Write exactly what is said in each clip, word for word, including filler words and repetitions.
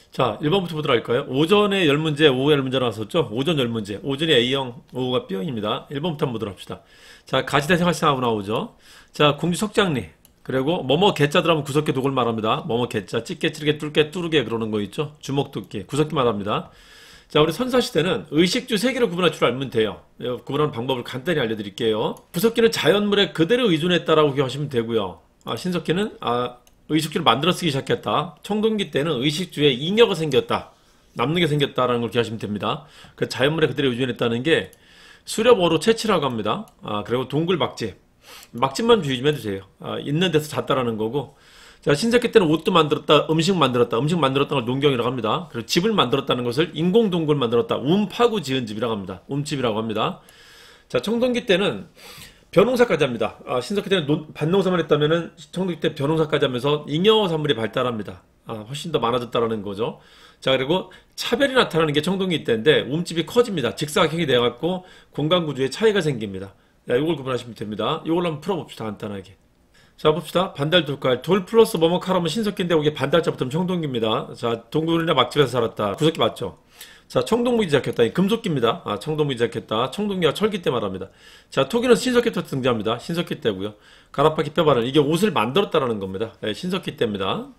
자, 일 번부터 보도록 할까요? 오전에 열 문제, 오후에 열 문제 나왔었죠? 오전 열 문제. 오전이 A형, 오후가 B형입니다. 일 번부터 한번 보도록 합시다. 자, 가시대생활시하고 나오죠? 자, 공주석장리. 그리고 뭐뭐 개자 들어가면 구석기 독을 말합니다. 뭐뭐 개자, 찢게, 찌르게, 뚫게, 뚫게 그러는 거 있죠? 주먹 뚫기, 구석기 말합니다. 자, 우리 선사시대는 의식주 세 개를 구분할 줄 알면 돼요. 구분하는 방법을 간단히 알려드릴게요. 구석기는 자연물에 그대로 의존했다라고 기억하시면 되고요. 아, 신석기는 아, 의식주를 만들어 쓰기 시작했다. 청동기 때는 의식주에 잉여가 생겼다. 남는 게 생겼다라는 걸 기억하시면 됩니다. 그 자연물에 그대로 의존했다는 게 수렵어로 채취라고 합니다. 아, 그리고 동굴 막집. 막집만 주의 좀 해주세요. 아, 있는 데서 잤다라는 거고. 자, 신석기 때는 옷도 만들었다, 음식 만들었다, 음식 만들었다는 걸 농경이라고 합니다. 그리고 집을 만들었다는 것을 인공동굴 만들었다, 움파고 지은 집이라고 합니다. 움집이라고 합니다. 자, 청동기 때는 벼농사까지 합니다. 아, 신석기 때는 논, 밭농사만 했다면은 청동기 때 벼농사까지 하면서 잉여산물이 발달합니다. 아, 훨씬 더 많아졌다라는 거죠. 자, 그리고 차별이 나타나는 게 청동기 때인데 움집이 커집니다. 직사각형이 돼갖고 공간 구조에 차이가 생깁니다. 야, 이걸 구분하시면 됩니다. 이걸 한번 풀어봅시다. 간단하게. 자, 봅시다. 반달 돌깔. 돌 플러스 뭐뭐카라면 신석기인데 이게 반달자부터는 청동기입니다. 자, 동굴이나 막집에서 살았다. 구석기 맞죠? 자, 청동무기 시작했다. 이 금속기입니다. 아, 청동무기 시작했다. 청동기가 철기 때 말합니다. 자, 토기는 신석기 때 등장합니다. 신석기 때고요. 가라파기 뼈바늘. 이게 옷을 만들었다라는 겁니다. 네, 신석기 때입니다.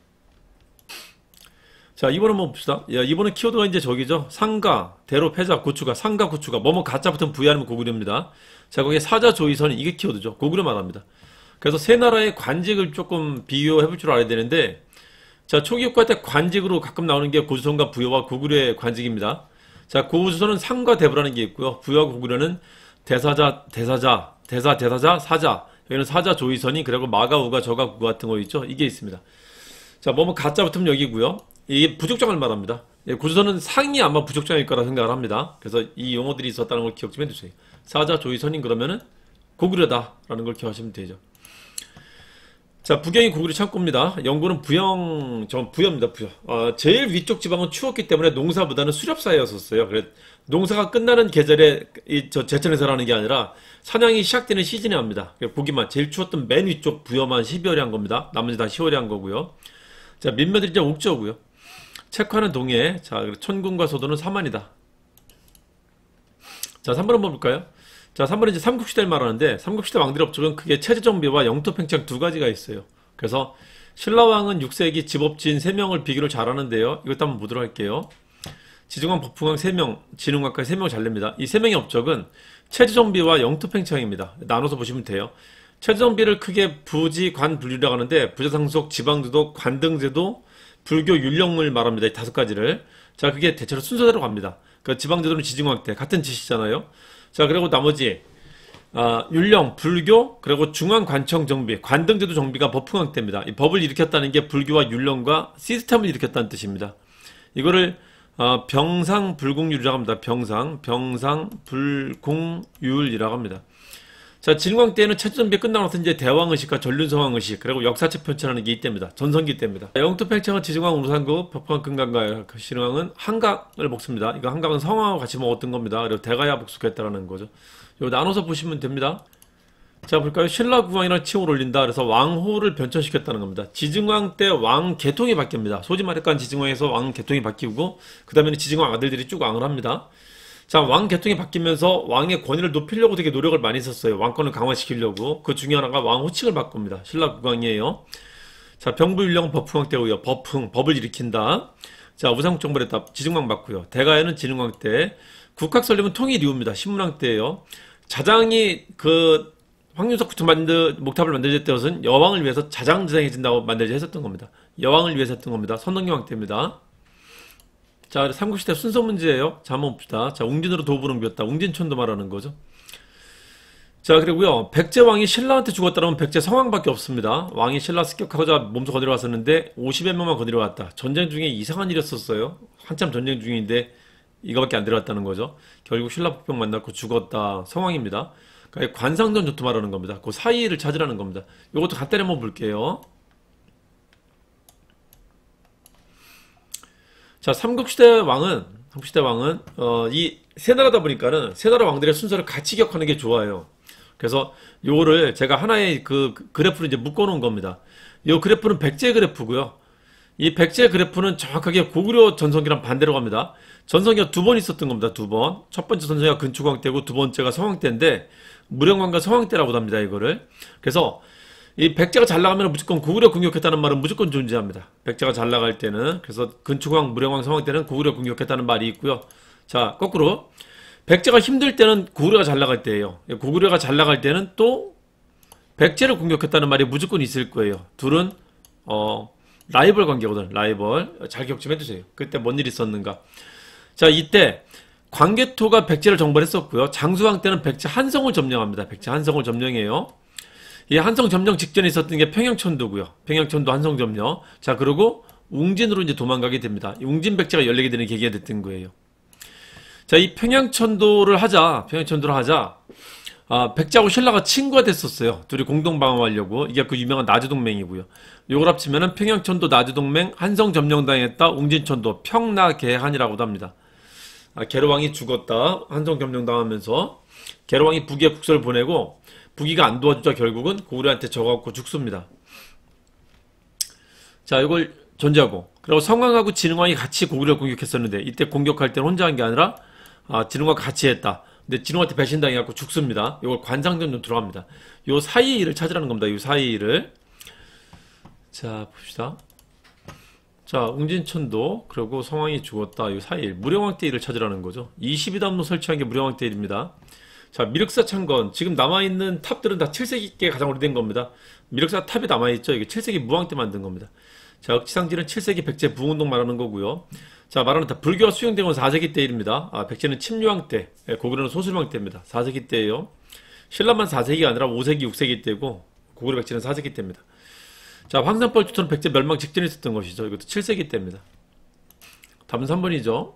자, 이번 한번 봅시다. 야, 이번은 키워드가 이제 저기죠. 상가, 대로, 패자, 고추가, 상가, 고추가, 뭐뭐 가짜 붙으면 부여 아니면 고구려입니다. 자, 거기에 사자, 조이선, 이게 키워드죠. 고구려 말합니다. 그래서 세 나라의 관직을 조금 비교해 볼 줄 알아야 되는데, 자, 초기국가 때 관직으로 가끔 나오는 게 고조선과 부여와 고구려의 관직입니다. 자, 고조선은 상과 대부라는 게 있고요. 부여와 고구려는 대사자, 대사자, 대사, 대사자, 사자. 여기는 사자, 조이선이, 그리고 마가, 우가, 저가, 구 같은 거 있죠. 이게 있습니다. 자, 뭐뭐 가짜 붙으면 여기고요. 이게 부족장을 말합니다. 예, 고조선은 상이 아마 부족장일 거라 생각을 합니다. 그래서 이 용어들이 있었다는 걸 기억 좀 해주세요. 사자, 조이선인 그러면은 고구려다라는 걸 기억하시면 되죠. 자, 부경이 고구려 창고입니다. 영구는 부영, 저 부여입니다, 부여. 어, 제일 위쪽 지방은 추웠기 때문에 농사보다는 수렵사였었어요. 그래, 농사가 끝나는 계절에, 이, 저, 제천에서 하는 게 아니라, 사냥이 시작되는 시즌에 합니다. 보기만, 제일 추웠던 맨 위쪽 부여만 십이월에 한 겁니다. 나머지 다 시월에 한 거고요. 자, 민며들이 이제 옥저고요. 체크하는 동해, 자, 천군과 소도는 사만이다. 자, 삼 번 한번 볼까요? 자, 삼 번은 이제 삼국시대를 말하는데, 삼국시대 왕들의 업적은 크게 체제정비와 영토팽창 두 가지가 있어요. 그래서, 신라왕은 육 세기 집업진 세 명을 비교를 잘하는데요. 이것도 한번 보도록 할게요. 지중왕, 법흥왕 세 명, 진흥왕까지 세 명을 잘 냅니다. 이 세 명의 업적은 체제정비와 영토팽창입니다. 나눠서 보시면 돼요. 체제정비를 크게 부지, 관, 분류라고 하는데, 부자상속, 지방제도, 관등제도, 불교, 율령을 말합니다. 이 다섯 가지를. 자, 그게 대체로 순서대로 갑니다. 그 지방제도는 지중왕 때, 같은 짓이잖아요. 자, 그리고 나머지 아, 율령, 불교, 그리고 중앙관청 정비, 관등제도 정비가 법흥왕 때입니다. 이 법을 일으켰다는 게 불교와 율령과 시스템을 일으켰다는 뜻입니다. 이거를 어, 병상불공율이라고 합니다. 병상, 병상불공율이라고 합니다. 자, 진흥왕 때는 체제정비 끝나고 나서 이제 대왕의식과 전륜성왕의식, 그리고 역사책 편찬하는 게 이때입니다. 전성기 때입니다. 영토팽창은 지중왕 우르산국, 법흥왕 금강가, 신흥왕은 한강을 먹습니다. 이거 한강은 성왕하고 같이 먹었던 겁니다. 그리고 대가야 복속했다라는 거죠. 이거 나눠서 보시면 됩니다. 자, 볼까요? 신라국왕이랑 칭호를 올린다. 그래서 왕호를 변천시켰다는 겁니다. 지증왕 때 왕 계통이 바뀝니다. 소지마력간 지증왕에서 왕 계통이 바뀌고, 그 다음에는 지증왕 아들들이 쭉 왕을 합니다. 자, 왕 계통이 바뀌면서 왕의 권위를 높이려고 되게 노력을 많이 했었어요. 왕권을 강화시키려고. 그 중에 하나가 왕 호칭을 바꿉니다. 신라국왕이에요. 자, 병부율령 법흥왕 때고요. 법흥, 법을 일으킨다. 자, 우상국정벌 했다. 지증왕 맞고요. 대가에는 진흥왕 때. 국학설립은 통일이후입니다. 신문왕 때예요. 자장이 그 황윤석부터 만드 목탑을 만들어졌던 것은 여왕을 위해서 자장자장해진다고 만들어져 했었던 겁니다. 여왕을 위해서 했던 겁니다. 선동여왕 때입니다. 자, 삼국시대 순서 문제예요. 자, 한번 봅시다. 자, 웅진으로 도부를 비웠다. 웅진촌도 말하는 거죠. 자, 그리고요. 백제왕이 신라한테 죽었다면 백제 성왕밖에 없습니다. 왕이 신라 습격하고자 몸소 거느려 왔었는데 오십여 명만 거느려 왔다. 전쟁 중에 이상한 일이었었어요. 한참 전쟁 중인데 이거밖에 안 들어왔다는 거죠. 결국 신라 폭병 만났고 죽었다. 성왕입니다. 그러니까 관상전 전투 말하는 겁니다. 그 사이를 찾으라는 겁니다. 이것도 간단히 한번 볼게요. 자, 삼국시대 왕은, 삼국시대 왕은, 어, 이 세 나라다 보니까는 세 나라 왕들의 순서를 같이 기억하는 게 좋아요. 그래서 요거를 제가 하나의 그 그래프를 이제 묶어 놓은 겁니다. 요 그래프는 백제 그래프고요. 이 백제 그래프는 정확하게 고구려 전성기랑 반대로 갑니다. 전성기가 두 번 있었던 겁니다. 두 번. 첫 번째 전성기가 근초광 때고 두 번째가 성황 때인데 무령왕과 성황 때라고 합니다. 이거를. 그래서 이 백제가 잘 나가면 무조건 고구려 공격했다는 말은 무조건 존재합니다. 백제가 잘 나갈 때는. 그래서 근초광, 무령왕, 성황 때는 고구려 공격했다는 말이 있고요. 자, 거꾸로 백제가 힘들 때는 고구려가 잘 나갈 때예요. 고구려가 잘 나갈 때는 또 백제를 공격했다는 말이 무조건 있을 거예요. 둘은 어 라이벌 관계거든. 라이벌. 잘 기억 좀 해주세요. 그때 뭔 일이 있었는가. 자, 이때 광개토가 백제를 정벌했었고요. 장수왕 때는 백제 한성을 점령합니다. 백제 한성을 점령해요. 이 한성 점령 직전에 있었던 게 평양천도고요. 평양천도 한성 점령. 자, 그리고 웅진으로 이제 도망가게 됩니다. 웅진 백제가 열리게 되는 계기가 됐던 거예요. 자, 이 평양천도를 하자, 평양천도를 하자, 아, 백제하고 신라가 친구가 됐었어요. 둘이 공동 방어하려고. 이게 그 유명한 나주동맹이고요. 요걸 합치면은 평양천도, 나주동맹, 한성 점령당했다, 웅진천도, 평나계한이라고도 합니다. 아, 계로왕이 죽었다. 한성 점령당하면서 계로왕이 북에 국서를 보내고 북이가 안 도와주자 결국은 고구려한테 져갖고 죽습니다. 자, 이걸 존재하고, 그리고 성왕하고 진흥왕이 같이 고구려를 공격했었는데 이때 공격할 때는 혼자 한 게 아니라 아, 진흥왕과 같이 했다. 근데 진흥한테 배신당해갖고 죽습니다. 이걸 관상전으로 들어갑니다. 요 사이를 찾으라는 겁니다. 요 사이를. 자, 봅시다. 자, 웅진천도, 그리고 성왕이 죽었다. 요 사이. 무령왕 때 일을 찾으라는 거죠. 이십이 단로 설치한 게 무령왕 때 일입니다. 자, 미륵사 창건. 지금 남아있는 탑들은 다 칠 세기께 가장 오래된 겁니다. 미륵사 탑이 남아있죠. 이게 칠 세기 무왕 때 만든 겁니다. 자, 억지상지는 칠 세기 백제 부운동 말하는 거고요. 자, 말하는 다 불교가 수용된 건 사 세기 때 일입니다. 아, 백제는 침류왕 때, 고구려는 소술왕 때입니다. 사 세기 때예요. 신라만 사 세기가 아니라 오 세기, 육 세기 때고 고구려 백제는 사 세기 때입니다. 자, 황산벌주토는 백제 멸망 직전에 있었던 것이죠. 이것도 칠 세기 때입니다. 답은 삼 번이죠.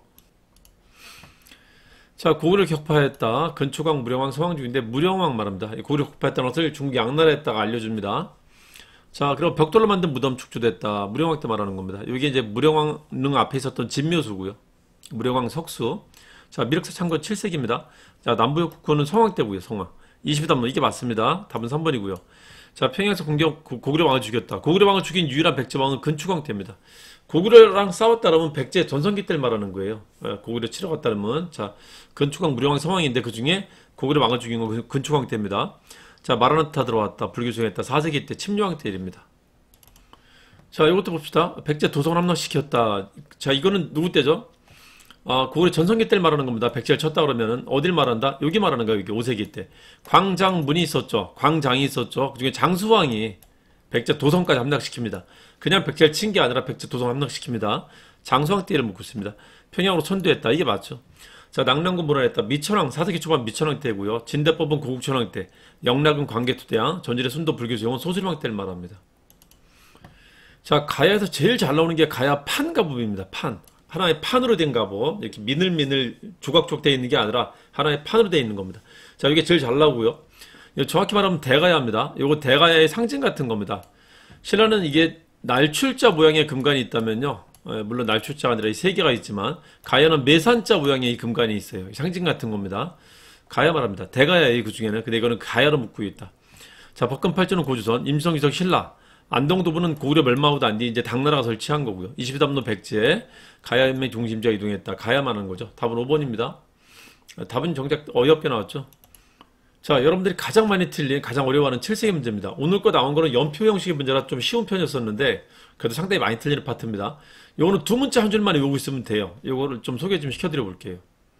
자, 고구려를 격파했다. 근초광, 무령왕, 성왕 중인데 무령왕 말합니다. 고구려 격파했다는 것을 중국 양나라에다가 알려줍니다. 자, 그리고 벽돌로 만든 무덤 축조됐다. 무령왕 때 말하는 겁니다. 여기 이제 무령왕릉 앞에 있었던 진묘수고요. 무령왕 석수. 자, 미륵사 창건 칠 세기입니다. 자, 남부역 국호는 성왕 때고요. 성왕. 이십이 단로 이게 맞습니다. 답은 삼 번이고요. 자, 평양에서 공격 고구려 왕을 죽였다. 고구려 왕을 죽인 유일한 백제 왕은 근초광 때입니다. 고구려랑 싸웠다라면 백제 전성기 때를 말하는 거예요. 고구려 치러 갔다면, 자, 근초광, 무령왕, 성왕인데 그 중에 고구려 왕을 죽인 건 근초광 때입니다. 자, 마라나타 들어왔다. 불교 중했다. 사 세기 때 침류왕 때 일입니다. 자, 이것도 봅시다. 백제 도성을 함락시켰다. 자, 이거는 누구 때죠? 아, 고구려 전성기 때를 말하는 겁니다. 백제를 쳤다 그러면은 어딜 말한다? 여기 말하는 거예요. 여기 오 세기 때. 광장문이 있었죠. 광장이 있었죠. 그 중에 장수왕이 백제 도성까지 함락시킵니다. 그냥 백제를 친 게 아니라 백제 도성 함락시킵니다. 장수왕 때를 묻고 있습니다. 평양으로 천도했다. 이게 맞죠. 자, 낙랑군 문화했다. 미천왕, 사 세기 초반 미천왕 때고요. 진대법은 고국천왕 때, 영락은 광개토대왕, 전질의 순도 불교수용은 소술왕 때를 말합니다. 자, 가야에서 제일 잘 나오는 게 가야 판가법입니다. 판. 하나의 판으로 된 가법. 이렇게 미늘미늘 조각조각 되어 있는 게 아니라 하나의 판으로 되어 있는 겁니다. 자, 이게 제일 잘 나오고요. 정확히 말하면 대가야입니다. 이거 대가야의 상징 같은 겁니다. 신라는 이게 날출자 모양의 금관이 있다면요. 물론 날출자가 아니라 이 세 개가 있지만 가야는 매산자 모양의 이 금관이 있어요. 상징 같은 겁니다. 가야 말합니다. 대가야의 그 중에는. 근데 이거는 가야로 묶고 있다. 자, 법근팔조는 고조선, 임시성, 기성, 신라. 안동도부는 고구려 멸망하고 난 뒤 이제 당나라가 설치한 거고요. 이십이 단로 백제, 가야인의 중심지가 이동했다. 가야만 한 거죠. 답은 오 번입니다. 답은 정작 어이없게 나왔죠. 자, 여러분들이 가장 많이 틀린, 가장 어려워하는 칠 세기 문제입니다. 오늘 거 나온 거는 연표 형식의 문제라 좀 쉬운 편이었었는데 그래도 상당히 많이 틀리는 파트입니다. 요거는 두 문자 한 줄만 외우고 있으면 돼요. 요거를 좀 소개 좀 시켜드려 볼게요.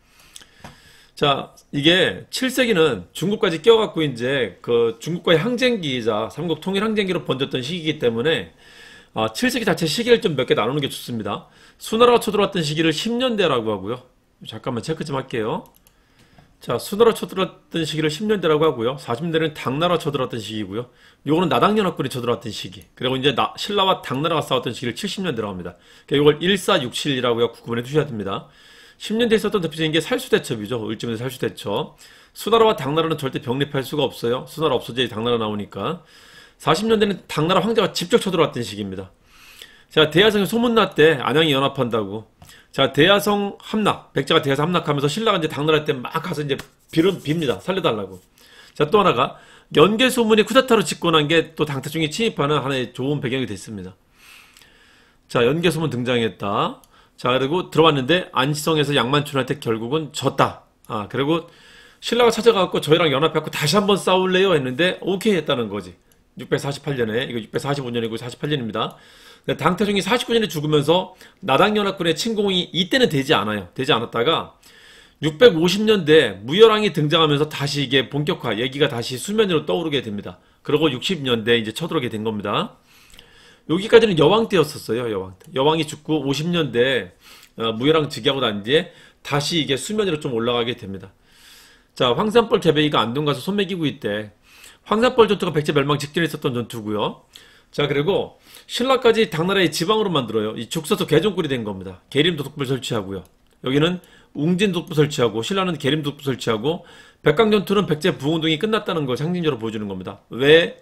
자, 이게 칠 세기는 중국까지 끼워갖고 이제 그 중국과의 항쟁기이자 삼국 통일 항쟁기로 번졌던 시기이기 때문에 아, 칠 세기 자체 시기를 좀 몇 개 나누는 게 좋습니다. 수나라가 쳐들어왔던 시기를 십 년대라고 하고요. 잠깐만 체크 좀 할게요. 자, 수나라 쳐들어왔던 시기를 십 년대라고 하고요. 사십 년대는 당나라 쳐들어왔던 시기고요. 요거는 나당연합군이 쳐들어왔던 시기. 그리고 이제 나, 신라와 당나라가 싸웠던 시기를 칠십 년대라고 합니다. 그러니까 이걸 일사육칠이라고 구분해 두셔야 됩니다. 십 년대에 있었던 대표적인 게 살수대첩이죠. 을지문의 살수대첩. 수나라와 당나라는 절대 병립할 수가 없어요. 수나라 없어져야 당나라 나오니까. 사십 년대는 당나라 황제가 직접 쳐들어왔던 시기입니다. 자, 대야성이 소문났대. 안양이 연합한다고. 자, 대야성 함락. 백제가 대야성 함락하면서 신라가 이제 당나라 때 막 가서 이제 비를 빕니다. 살려달라고. 자, 또 하나가 연개 소문이 쿠데타로 집권한 게 또 당타중에 침입하는 하나의 좋은 배경이 됐습니다. 자, 연개소문 등장했다. 자, 그리고 들어왔는데 안시성에서 양만춘한테 결국은 졌다. 아, 그리고 신라가 찾아가고 저희랑 연합해갖고 다시 한번 싸울래요? 했는데 오케이 했다는 거지. 육백사십팔 년에, 이거 육백사십오 년이고 사십팔 년입니다. 당태종이 사십구 년에 죽으면서 나당연합군의 침공이 이때는 되지 않아요. 되지 않았다가 육백오십 년대 무열왕이 등장하면서 다시 이게 본격화, 얘기가 다시 수면 위로 떠오르게 됩니다. 그리고 육십 년대 이제 쳐들어오게 된 겁니다. 여기까지는 여왕 때였었어요. 여왕 때. 여왕이 죽고 오십 년대 어, 무열왕 즉위하고 난 뒤에 다시 이게 수면 위로 좀 올라가게 됩니다. 자, 황산벌 개배기가 안동 가서 손 매기고 있대. 황산벌 전투가 백제 멸망 직전에 있었던 전투고요. 자, 그리고 신라까지 당나라의 지방으로 만들어요. 이 죽서서 개종굴이 된 겁니다. 계림 도독부를 설치하고요. 여기는 웅진 도독부 설치하고 신라는 계림 도독부 설치하고 백강 전투는 백제 부운동이 끝났다는 걸 상징적으로 보여주는 겁니다. 왜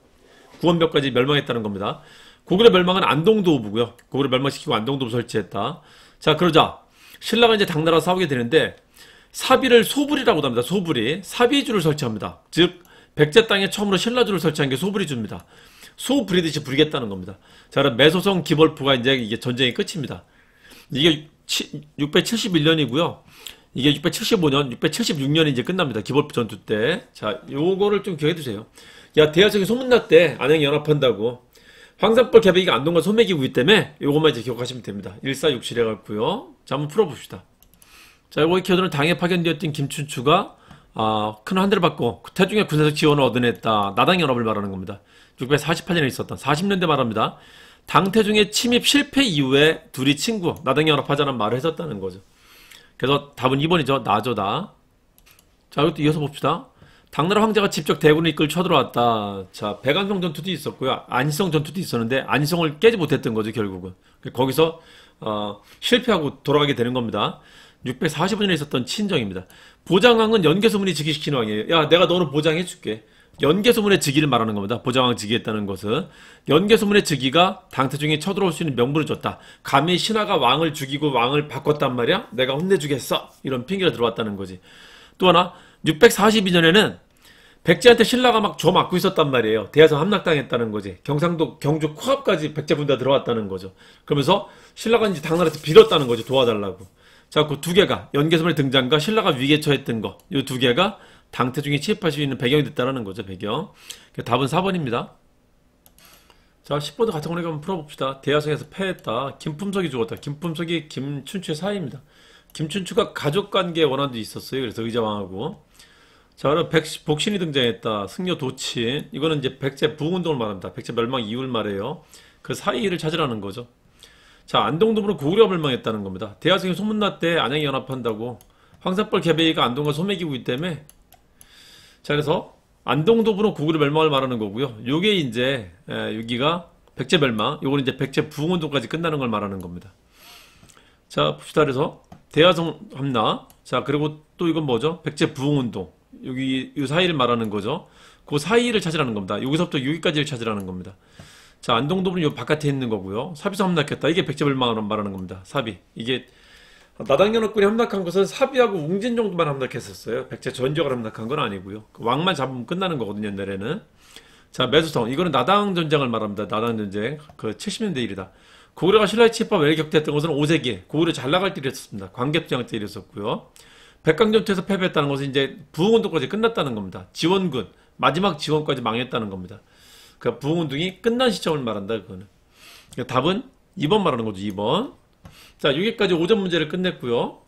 구원벽까지 멸망했다는 겁니다. 고구려 멸망은 안동도부고요. 고구려 멸망시키고 안동도부 설치했다. 자, 그러자 신라가 이제 당나라와 싸우게 되는데 사비를 소불이라고도 합니다. 소불이 사비주를 설치합니다. 즉 백제 땅에 처음으로 신라주를 설치한 게 소불이주입니다. 소 부리듯이 부리겠다는 겁니다. 자, 그럼 매소성 기벌포가 이제 이게 전쟁의 끝입니다. 이게 육백칠십일 년이고요. 이게 육백칠십오 년, 육백칠십육 년이 이제 끝납니다. 기벌포 전투 때. 자, 요거를 좀 기억해 두세요. 야, 대하성이 소문났대. 안양이 연합한다고. 황산벌 개배기가 안동과 소매기고 있기 때문에 요것만 이제 기억하시면 됩니다. 일사육칠 해갖고요. 자, 한번 풀어봅시다. 자, 요거 기어드는 당에 파견되었던 김춘추가 아, 큰 환대를 받고 태중의 군사적 지원을 얻어냈다. 나당연합을 말하는 겁니다. 육백사십팔 년에 있었던 사십 년대 말합니다. 당태중의 침입 실패 이후에 둘이 친구 나당연합하자는 말을 했었다는 거죠. 그래서 답은 이 번이죠. 나조다. 자, 이것도 이어서 봅시다. 당나라 황제가 직접 대군을 이끌 쳐들어왔다. 자, 백안성 전투도 있었고요. 안시성 전투도 있었는데 안시성을 깨지 못했던 거죠. 결국은 거기서 어, 실패하고 돌아가게 되는 겁니다. 육백사십오 년에 있었던 친정입니다. 보장왕은 연개소문이 즉위시킨 왕이에요. 야, 내가 너는 보장해줄게. 연개소문의 즉위를 말하는 겁니다. 보장왕 즉위했다는 것은 연개소문의 즉위가 당태중에 쳐들어올 수 있는 명분을 줬다. 감히 신하가 왕을 죽이고 왕을 바꿨단 말이야? 내가 혼내주겠어. 이런 핑계가 들어왔다는 거지. 또 하나 육백사십이 년에는 백제한테 신라가 막 줘 맞고 있었단 말이에요. 대하성 함락당했다는 거지. 경상도 경주 코앞까지 백제 군대가 들어왔다는 거죠. 그러면서 신라가 이제 당나라한테 빌었다는 거죠. 도와달라고. 자, 그 두 개가 연개소문의 등장과 신라가 위기에 처했던 거, 이 두 개가 당태중에 침입할 수 있는 배경이 됐다는 거죠. 배경. 답은 사 번입니다. 자, 십 번도 같은 거니까 한번 풀어봅시다. 대하성에서 패했다. 김품석이 죽었다. 김품석이 김춘추의 사이입니다. 김춘추가 가족관계 원한도 있었어요. 그래서 의자왕하고. 자, 그럼 백, 복신이 등장했다. 승려 도친. 이거는 이제 백제 부흥운동을 말합니다. 백제 멸망 이후를 말해요. 그 사이를 찾으라는 거죠. 자, 안동도부는 고구려가 멸망했다는 겁니다. 대하성이 소문났대. 안양이 연합한다고. 황산벌 개배기가 안동과 소매기고 있기 때문에. 자, 그래서 안동도부는 고구려 멸망을 말하는 거고요. 요게 이제 에, 여기가 백제 멸망. 요거는 이제 백제 부흥운동까지 끝나는 걸 말하는 겁니다. 자, 봅시다. 그래서 대하성 함락. 자, 그리고 또 이건 뭐죠? 백제 부흥운동. 여기 이 사이를 말하는 거죠. 그 사이를 찾으라는 겁니다. 여기서부터 여기까지를 찾으라는 겁니다. 자, 안동도부는 요 바깥에 있는 거고요. 사비서 함락했다. 이게 백제 멸망을 말하는 겁니다. 사비. 이게 나당연합군이 함락한 것은 사비하고 웅진 정도만 함락했었어요. 백제 전 지역을 함락한 건 아니고요. 왕만 잡으면 끝나는 거거든요. 옛날에는. 자, 매수성. 이거는 나당 전쟁을 말합니다. 나당 전쟁. 그 칠십 년대 일이다. 고구려가 신라의 침입과 외격됐던 것은 오 세기. 고구려 잘 나갈 때 일었습니다. 광개토장 때 일었었고요. 백강전투에서 패배했다는 것은 이제 부흥운동까지 끝났다는 겁니다. 지원군. 마지막 지원까지 망했다는 겁니다. 그 부흥운동이 끝난 시점을 말한다. 그거는. 그러니까 답은 이 번 말하는 거죠. 이 번. 자, 여기까지 오 점 문제를 끝냈고요.